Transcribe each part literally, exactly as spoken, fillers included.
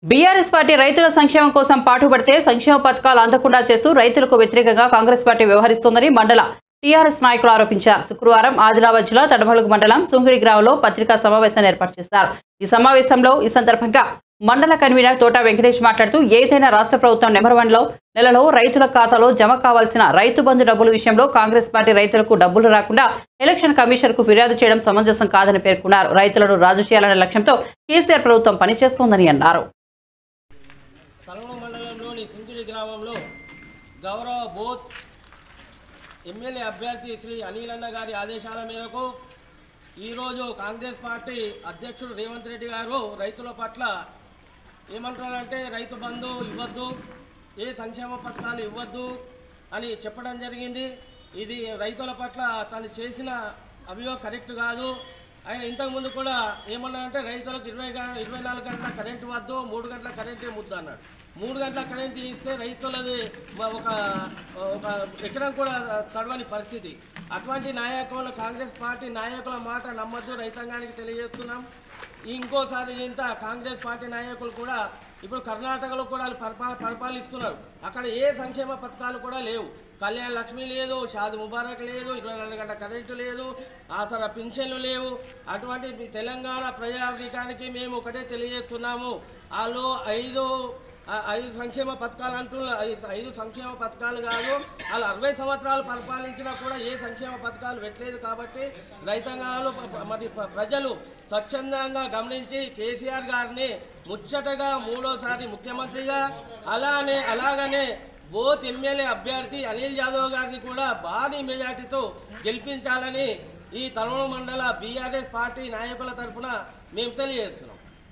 BRS party రైతుల సంక్షేమం కోసం పాటుపడితే సంక్షేమ పథకాలు అందకుండా చేస్తూ రైతులకు వ్యతిరేకంగా కాంగ్రెస్ పార్టీ వ్యవహరిస్తోందని మండల టీఆర్ఎస్ నాయకులు ఆరోపించారు. శుక్రవారం ఆదిలాబాద్ జిల్లా తడమలుగు మండలం సుంగిడి గ్రామంలో పత్రికా సమావేశాన్ని ఏర్పాటు చేశారు. ఈ సమావేశంలో ఈ సందర్భంగా మండల కన్వీనర్ తోట వెంకటేష్ మాట్లాడుతూ ఏదైనా రాష్ట్ర ప్రభుత్వం నెంబర్ వన్ లో నెలలో రైతుల ఖాతాలో జమ కావాల్సిన రైతు బంధు డబ్బుల విషయంలో కాంగ్రెస్ పార్టీ రైతులకు డబ్బులు రాకుండా ఎలక్షన్ కమిషన్ కు ఫిర్యాదు చేయడం సమంజసం కాదని పేర్కొన్నారు. రైతులను రాజు చేయాలనే లక్ష్యంతో కేసీఆర్ ప్రభుత్వం పనిచేస్తోందని అన్నారు. తలమూరు మండలంలోని సుంగిడి గ్రామంలో గౌరవ బోత్ ఎమ్మెల్యే అభ్యర్థి శ్రీ అనిలన్న గారి ఆదేశాల మేరకు ఈరోజు కాంగ్రెస్ పార్టీ అధ్యక్షుడు రేవంత్ రెడ్డి గారు రైతుల పట్ల ఏమంటున్నారంటే రైతు బంధు ఇవ్వద్దు, ఏ సంక్షేమ పథకాలు ఇవ్వద్దు అని చెప్పడం జరిగింది. ఇది రైతుల పట్ల తను చేసిన అభియోగం కరెక్ట్ కాదు. ఆయన ఇంతకుముందు కూడా ఏమన్నారంటే రైతులకు ఇరవై ఇరవై నాలుగు గంటల కరెంటు వద్దు, మూడు గంటల కరెంటే ముద్దు అన్నాడు. మూడు గంటల కరెంటు ఇస్తే రైతులది ఒక ఒక ఎకరం కూడా తడవని పరిస్థితి. అటువంటి నాయకులు కాంగ్రెస్ పార్టీ నాయకుల మాట నమ్మద్దు రైతాంగానికి తెలియజేస్తున్నాం. ఇంకోసారి ఇంత కాంగ్రెస్ పార్టీ నాయకులు కూడా ఇప్పుడు కర్ణాటకలో కూడా పరిపా పరిపాలిస్తున్నారు. అక్కడ ఏ సంక్షేమ పథకాలు కూడా లేవు. కళ్యాణ లక్ష్మి లేదు, షాది ముబారక్ లేదు, ఇరవై నాలుగు గంటల కరెంటు లేదు, ఆసరా పింఛన్లు లేవు. అటువంటి తెలంగాణ ప్రజానీకానికి మేము ఒకటే తెలియజేస్తున్నాము, వాళ్ళు ఐదు ఐదు సంక్షేమ పథకాలు అంటున్నారు. ఐదు ఐదు సంక్షేమ పథకాలు కాదు, వాళ్ళు అరవై సంవత్సరాలు పరిపాలించినా కూడా ఏ సంక్షేమ పథకాలు పెట్టలేదు. కాబట్టి రైతాంగాలు మరి ప్రజలు స్వచ్ఛందంగా గమనించి కేసీఆర్ గారిని ముచ్చటగా మూడోసారి ముఖ్యమంత్రిగా అలానే అలాగనే బోత్ ఎమ్మెల్యే అభ్యర్థి అనిల్ యాదవ్ గారిని కూడా భారీ మెజార్టీతో గెలిపించాలని ఈ తలమూరు మండల బీఆర్ఎస్ పార్టీ నాయకుల తరఫున మేము తెలియజేస్తున్నాం.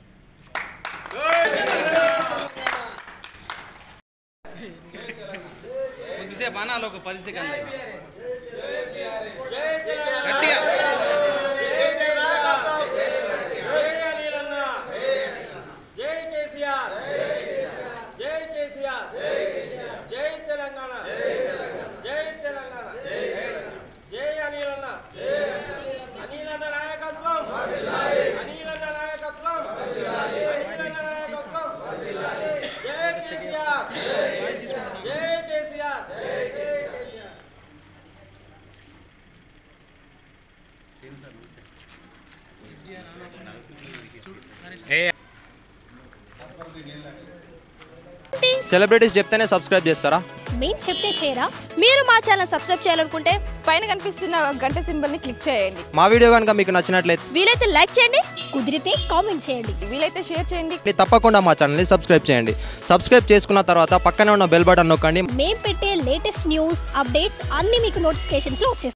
కొద్దిసేపు అనాలి, ఒక పది సెకండ్లు జై కేసీఆర్, జై కేసీఆర్, జై తెలంగాణ, జై తెలంగాణ, జై అనిలన్న, అనిలన్న నాయకత్వం, అనిలన్న నాయకత్వం, అనిలన్న నాయకత్వం, జై కేసీఆర్, జై కేసీఆర్. సెలబ్రిటీస్ చెప్తేనే సబ్స్క్రైబ్ చేస్తారా? మేము చెప్తే చేయరా? మీరు మా ఛానల్ సబ్స్క్రైబ్ చేయాలనుకుంటే పైన కనిపిస్తున్న గంట సింబల్ ని క్లిక్ చేయండి. మా వీడియో కనుక మీకు నచ్చినట్లయితే వీలైతే లైక్ చేయండి, కుదిరితే కామెంట్ చేయండి, వీలైతే షేర్ చేయండి. తప్పకుండా మా ఛానల్ని సబ్స్క్రైబ్ చేయండి. సబ్స్క్రైబ్ చేసుకున్న తర్వాత పక్కనే ఉన్న బెల్ బటన్ నొక్కండి. మేము పెట్టే లేటెస్ట్ న్యూస్ అప్డేట్స్ అన్ని మీకు నోటిఫికేషన్స్ వచ్చేస్తాయి.